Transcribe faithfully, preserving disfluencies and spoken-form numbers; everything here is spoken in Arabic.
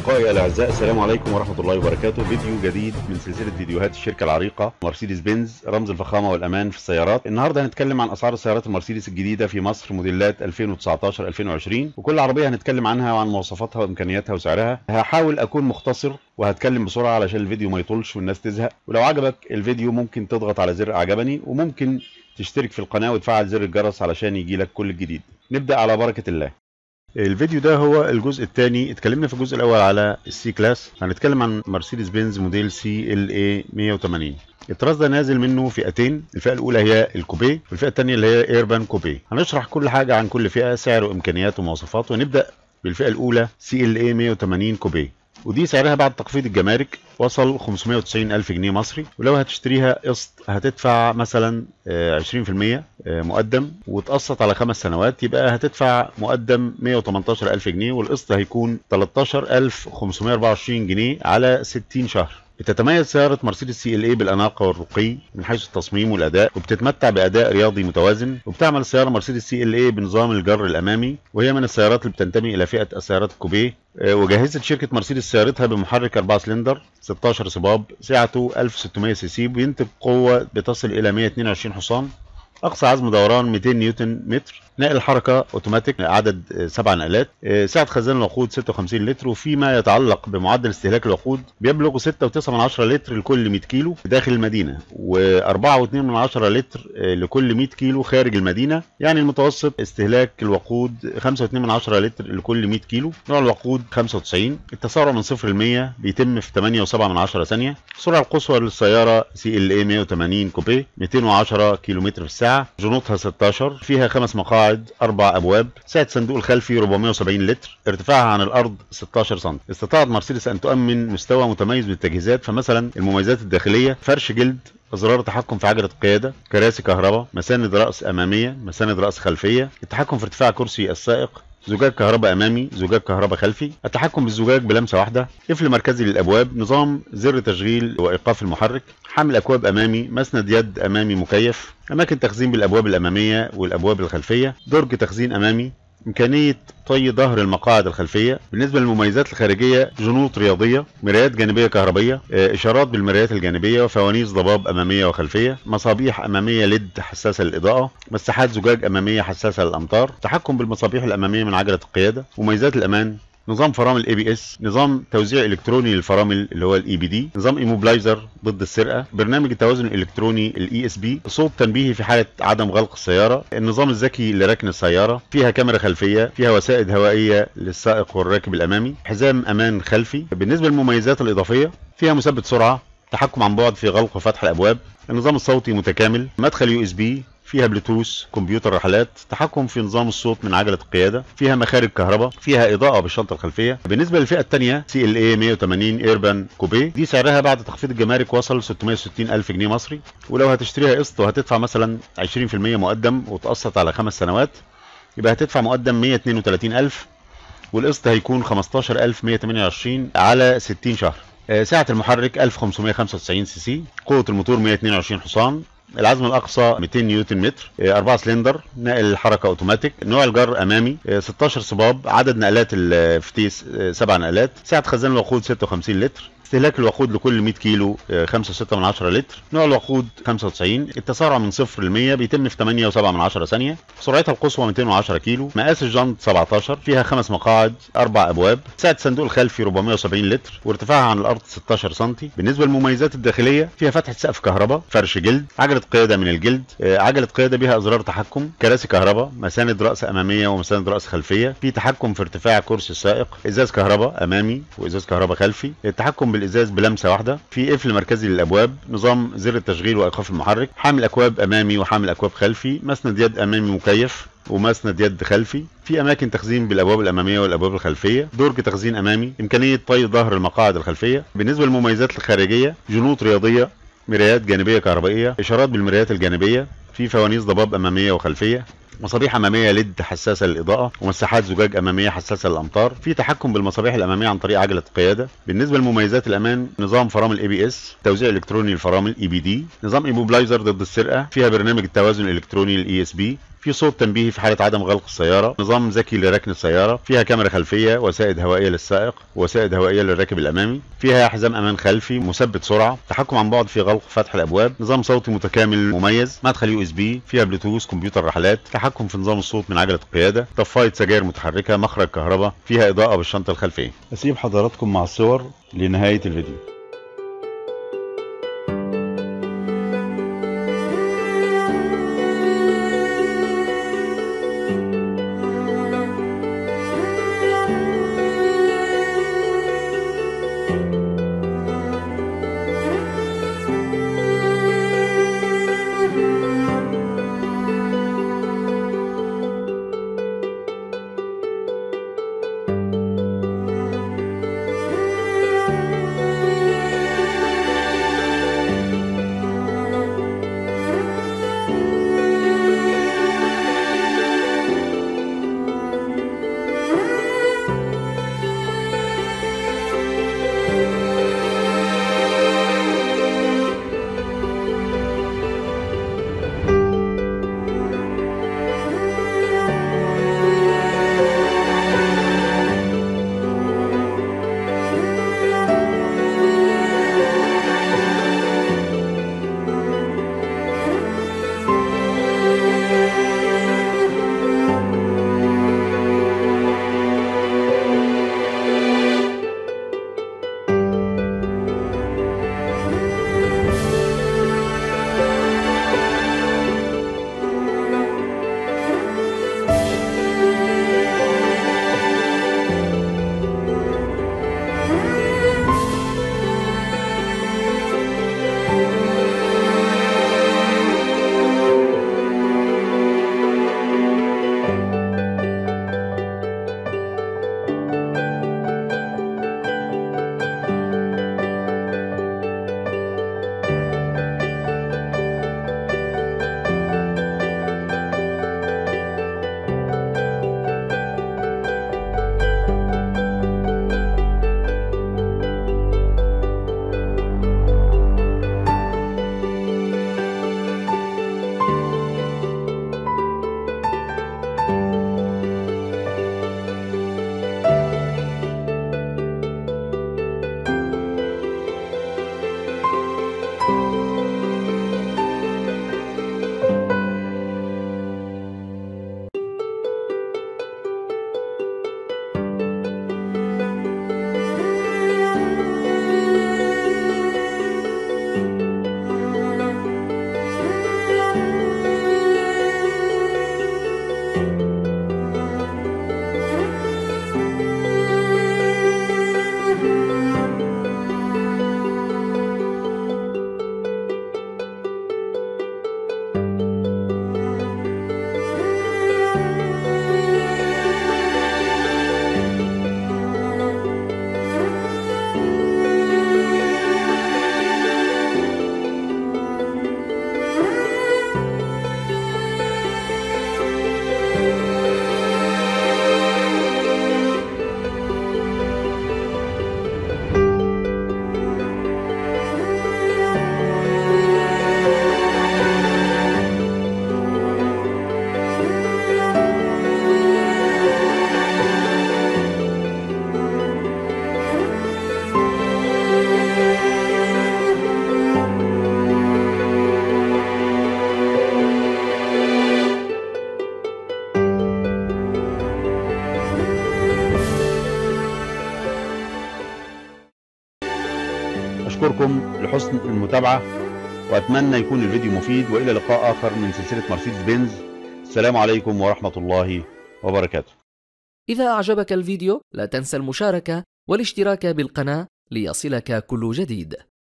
أصدقائي الأعزاء، السلام عليكم ورحمة الله وبركاته. فيديو جديد من سلسلة فيديوهات الشركة العريقة مرسيدس بنز، رمز الفخامة والأمان في السيارات. النهاردة هنتكلم عن أسعار السيارات المرسيدس الجديدة في مصر موديلات ألفين وتسعتاشر ألفين وعشرين، وكل عربية هنتكلم عنها وعن مواصفاتها وإمكانياتها وسعرها. هحاول أكون مختصر وهتكلم بسرعة علشان الفيديو ما يطولش والناس تزهق. ولو عجبك الفيديو ممكن تضغط على زر أعجبني، وممكن تشترك في القناة وتفعل زر الجرس علشان يجيلك كل الجديد. نبدأ على بركة الله. الفيديو ده هو الجزء الثاني. اتكلمنا في الجزء الاول على السي كلاس، هنتكلم عن مرسيدس بنز موديل سي ال اي مية وتمانين. الطراز ده نازل منه فئتين، الفئه الاولى هي الكوبيه والفئه الثانيه اللي هي ايربان كوبيه. هنشرح كل حاجه عن كل فئه، سعر وامكانيات ومواصفات، ونبدا بالفئه الاولى سي ال اي مية وتمانين كوبيه، ودي سعرها بعد تخفيض الجمارك وصل خمسمية وتسعين ألف جنيه مصري. ولو هتشتريها قسط هتدفع مثلا عشرين في المية مقدم وتقسط على خمس سنوات، يبقى هتدفع مقدم مية وتمنتاشر ألف جنيه، والقسط هيكون تلتاشر ألف وخمسمية وأربعة وعشرين جنيه على ستين شهر. بتتميز سيارة مرسيدس سي ال اي بالأناقة والرقي من حيث التصميم والأداء، وبتتمتع بأداء رياضي متوازن. وبتعمل السيارة مرسيدس سي ال اي بنظام الجر الأمامي، وهي من السيارات اللي بتنتمي إلى فئة السيارات الكوبيه. وجهزت شركة مرسيدس سيارتها بمحرك أربعة سلندر ستاشر صباب، سعته ألف وستمية سي سي، بينتج قوة بتصل إلى مية واتنين وعشرين حصان، أقصى عزم دوران ميتين نيوتن متر، نقل حركة اوتوماتيك عدد سبع نقلات، سعة خزان الوقود ستة وخمسين لتر. وفيما يتعلق بمعدل استهلاك الوقود بيبلغ ستة وتسعة من عشرة لتر لكل مية كيلو داخل المدينة، وأربعة واتنين من عشرة لتر لكل مية كيلو خارج المدينة. يعني المتوسط استهلاك الوقود خمسة واتنين من عشرة لتر لكل مية كيلو. نوع الوقود خمسة وتسعين. التسارع من صفر ل مية بيتم في تمانية وسبعة من عشرة ثانية. السرعة القصوى للسيارة سي ال اي مية وتمانين كوبيه ميتين وعشرة كيلومتر في الساعة. جنوطها ستاشر، فيها خمس مقاعد، اربع ابواب. سعه صندوق الخلفي أربعمية وسبعين لتر، ارتفاعها عن الارض ستاشر سم. استطاعت مرسيدس ان تؤمن مستوى متميز من التجهيزات، فمثلا المميزات الداخليه: فرش جلد، ازرار تحكم في عجله القياده، كراسي كهرباء، مساند راس اماميه، مساند راس خلفيه، التحكم في ارتفاع كرسي السائق، زجاج كهرباء امامي، زجاج كهرباء خلفي، التحكم بالزجاج بلمسه واحده، قفل مركزي للابواب، نظام زر تشغيل وايقاف المحرك، حمل اكواب امامي، مسند يد امامي مكيف، اماكن تخزين بالابواب الاماميه والابواب الخلفيه، درج تخزين امامي، امكانيه طي ظهر المقاعد الخلفيه. بالنسبه للمميزات الخارجيه: جنوط رياضيه، مرايات جانبيه كهربيه، اشارات بالمرايات الجانبيه، وفوانيس ضباب اماميه وخلفيه، مصابيح اماميه ليد حساسه للاضاءه، مساحات زجاج اماميه حساسه للامطار، تحكم بالمصابيح الاماميه من عجله القياده. مميزات الامان: نظام فرامل اي بي اس، نظام توزيع الكتروني للفرامل اللي هو الاي بي دي، نظام ايموبلايزر ضد السرقه، برنامج التوازن الالكتروني الاي اس بي، صوت تنبيهي في حاله عدم غلق السياره، النظام الذكي لركن السياره، فيها كاميرا خلفيه، فيها وسائد هوائيه للسائق والراكب الامامي، حزام امان خلفي. بالنسبه للمميزات الاضافيه: فيها مثبت سرعه، تحكم عن بعد في غلق وفتح الابواب، النظام الصوتي متكامل، مدخل يو اس بي، فيها بلوتوث، كمبيوتر رحلات، تحكم في نظام الصوت من عجله القياده، فيها مخارج كهرباء، فيها اضاءه بالشنطه الخلفيه. بالنسبه للفئه الثانيه سي ال اي مية وتمانين ايربان كوبيه، دي سعرها بعد تخفيض الجمارك وصل ستمية وستين ألف جنيه مصري. ولو هتشتريها قسط وهتدفع مثلا عشرين في المية مقدم وتقسط على خمس سنوات، يبقى هتدفع مقدم مية واتنين وتلاتين ألف، والقسط هيكون خمستاشر ألف ومية وتمنية وعشرين على ستين شهر. سعه المحرك ألف وخمسمية وخمسة وتسعين سي سي، قوه الموتور مية واتنين وعشرين حصان، العزم الاقصى ميتين نيوتن متر، أربعة سلندر، نقل حركه اوتوماتيك، نوع الجر امامي، ستاشر صباب، عدد نقلات الفتيس سبع نقلات، سعه خزان الوقود ستة وخمسين لتر، استهلاك الوقود لكل مية كيلو خمسة وستة من عشرة لتر، نوع الوقود خمسة وتسعين، التسارع من صفر ل مية بيتم في تمانية وسبعة من عشرة ثانيه، سرعتها القصوى ميتين وعشرة كيلو، مقاس الجنط سبعتاشر، فيها خمس مقاعد، اربع ابواب، سعه صندوق الخلفي أربعمية وسبعين لتر، وارتفاعها عن الارض ستاشر سم. بالنسبه للمميزات الداخليه: فيها فتحه سقف كهرباء، فرش جلد، عجله قياده من الجلد، عجله قياده بها ازرار تحكم، كراسي كهرباء، مساند راس اماميه ومساند راس خلفيه، في تحكم في ارتفاع كرسي السائق، ازاز كهرباء امامي وازاز كهرباء خلفي، التحكم بالازاز بلمسه واحده، في قفل مركزي للابواب، نظام زر التشغيل وايقاف المحرك، حامل اكواب امامي وحامل اكواب خلفي، مسند يد امامي مكيف ومسند يد خلفي، في اماكن تخزين بالابواب الاماميه والابواب الخلفيه، درج تخزين امامي، امكانيه طي ظهر المقاعد الخلفيه. بالنسبه للمميزات الخارجيه: جنوط رياضيه، مرايات جانبيه كهربائيه، اشارات بالمرايات الجانبيه، في فوانيس ضباب اماميه وخلفيه، مصابيح اماميه ليد حساسه للاضاءه، ومساحات زجاج اماميه حساسه للامطار، في تحكم بالمصابيح الاماميه عن طريق عجله القياده. بالنسبه لمميزات الامان: نظام فرامل اي بي اس، توزيع الكتروني للفرامل اي بي دي، نظام ايموبلايزر ضد السرقه، فيها برنامج التوازن الالكتروني الاي اس بي، في صوت تنبيهي في حالة عدم غلق السيارة، نظام ذكي لركن السيارة، فيها كاميرا خلفية، وسائد هوائية للسائق، وسائد هوائية للراكب الأمامي، فيها حزام أمان خلفي، مثبت سرعة، تحكم عن بعد في غلق وفتح الأبواب، نظام صوتي متكامل مميز، مدخل يو اس بي، فيها بلوتوث، كمبيوتر رحلات، تحكم في نظام الصوت من عجلة القيادة، طفاية سجاير متحركة، مخرج كهرباء، فيها إضاءة بالشنطة الخلفية. أسيب حضراتكم مع الصور لنهاية الفيديو. أشكركم لحسن المتابعة، وأتمنى يكون الفيديو مفيد، وإلى لقاء آخر من سلسلة مرسيدس بنز. السلام عليكم ورحمة الله وبركاته. إذا أعجبك الفيديو لا تنسى المشاركة والاشتراك بالقناة ليصلك كل جديد.